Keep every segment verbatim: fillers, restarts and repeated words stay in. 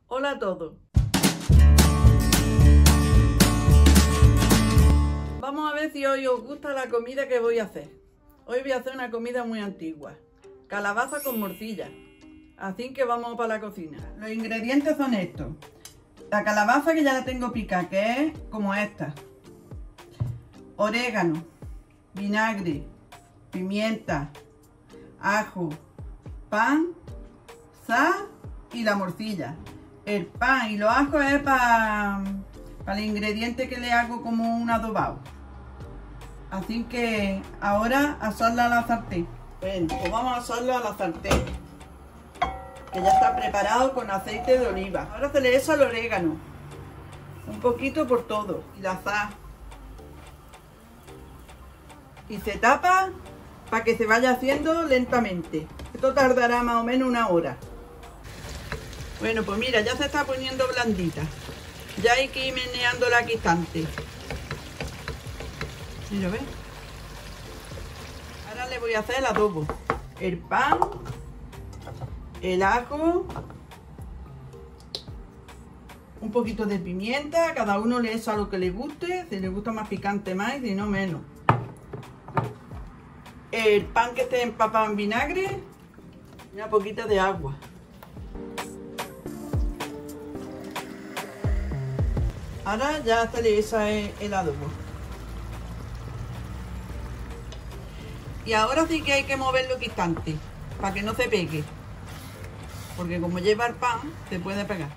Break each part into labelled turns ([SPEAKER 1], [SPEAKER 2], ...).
[SPEAKER 1] Hola a todos. Vamos a ver si hoy os gusta la comida que voy a hacer. Hoy voy a hacer una comida muy antigua. Calabaza con morcilla. Así que vamos para la cocina. Los ingredientes son estos. La calabaza, que ya la tengo picada, que es como esta. Orégano, vinagre, pimienta, ajo, pan, sal y la morcilla. El pan y los ajos es para pa el ingrediente que le hago como un adobado. Así que ahora asarla a la sartén. Bueno, pues vamos a asarlo a la sartén, que ya está preparado con aceite de oliva. Ahora se le echa el orégano, un poquito por todo, y la sal. Y se tapa para que se vaya haciendo lentamente. Esto tardará más o menos una hora. Bueno, pues mira, ya se está poniendo blandita. Ya hay que ir meneándola aquí instante. Mira, ¿ves? Ahora le voy a hacer el adobo. El pan, el ajo, un poquito de pimienta. Cada uno le echa lo que le guste. Si le gusta más picante, más, y si no, menos. El pan que esté empapado en vinagre y una poquita de agua. Ahora ya se le echa el adobo. Y ahora sí que hay que moverlo instante para que no se pegue, porque como lleva el pan se puede pegar.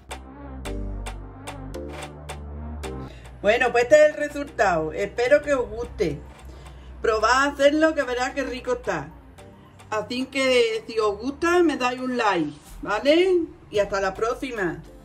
[SPEAKER 1] Bueno, pues este es el resultado. Espero que os guste. Probad a hacerlo, que verás que rico está. Así que si os gusta me dais un like, ¿vale? Y hasta la próxima.